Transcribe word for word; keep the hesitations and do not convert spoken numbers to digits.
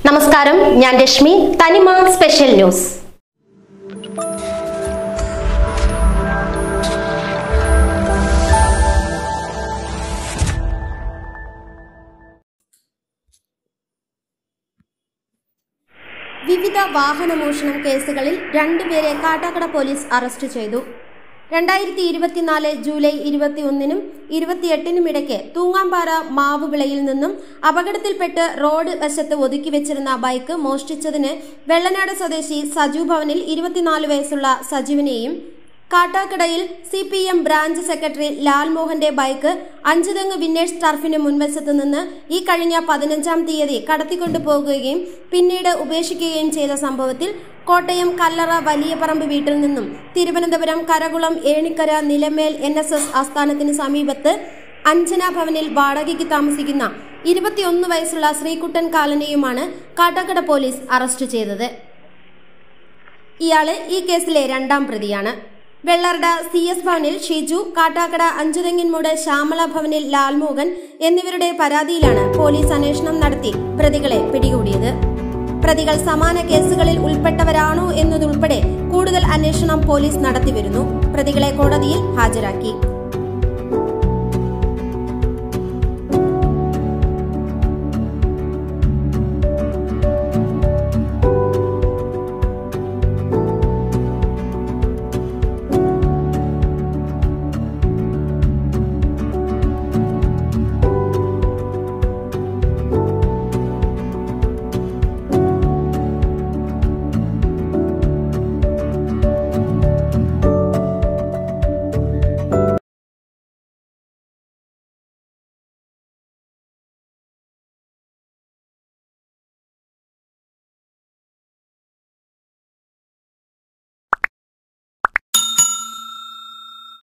നമസ്കാരം, ഞാൻ രശ്മി. തനിമ സ്പെഷ്യൽ ന്യൂസ്. വിവിധ വാഹനമോഷണം കേസുകളിൽ രണ്ടുപേരെ കാട്ടാക്കട പോലീസ് അറസ്റ്റ് ചെയ്തു. രണ്ടായിരത്തി ഇരുപത്തിനാല് ജൂലൈ ഇരുപത്തി ഒന്നിനും ഇരുപത്തിയെട്ടിനും ഇടയ്ക്ക് തൂങ്ങാമ്പാറ മാവുവിളയിൽ നിന്നും അപകടത്തിൽപ്പെട്ട് റോഡ് വശത്ത് ഒതുക്കി വെച്ചിരുന്ന ബൈക്ക് മോഷ്ടിച്ചതിന് വെള്ളനാട് സ്വദേശി സജു ഭവനിൽ ഇരുപത്തിനാല് വയസ്സുള്ള സജുവിനെയും കാട്ടാക്കടയിൽ C P M branch secretary ലാൽമോഹന്റെ ബൈക്ക് അഞ്ചുതെങ്ങ് വിന്നേഴ്സ് ടർഫിന് മുൻവശത്ത് നിന്ന് ഈ കഴിഞ്ഞ പതിനഞ്ചാം തീയതി കടത്തിക്കൊണ്ടുപോകുകയും പിന്നീട് ഉപേക്ഷിക്കുകയും ചെയ്ത സംഭവത്തിൽ കോട്ടയം കല്ലറ വലിയപറമ്പ് വീട്ടിൽ നിന്നും Thiruvananthapuram Karakulam Enikkara Nilamel N S S ആസ്ഥാനത്തിന് സമീപത്ത് അഞ്ജന ഭവനിൽ വാടകയ്ക്ക് താമസിക്കുന്ന ഇരുപത്തിയൊന്ന് വയസ്സുള്ള ശ്രീകുട്ടൻ കാലനെയുമാണ് കാട്ടാക്കട പോലീസ് അറസ്റ്റ് ചെയ്തത്. ഇയാള് ഈ കേസിലെ രണ്ടാം പ്രതിയാണ്. വെള്ളർട സി എസ് ഭവനിൽ ഷിജു, കാട്ടാക്കട അഞ്ചുതെങ്ങിൻമൂട് ശ്യാമള ഭവനിൽ ലാൽമോഹൻ എന്നിവരുടെ പരാതിയിലാണ് പോലീസ് അന്വേഷണം നടത്തി പ്രതികളെ പിടികൂടിയത്. പ്രതികൾ സമാന കേസുകളിൽ ഉൾപ്പെട്ടവരാണോ എന്നതുൾപ്പെടെ കൂടുതൽ അന്വേഷണം പോലീസ് നടത്തിവരുന്നു. പ്രതികളെ കോടതിയിൽ ഹാജരാക്കി.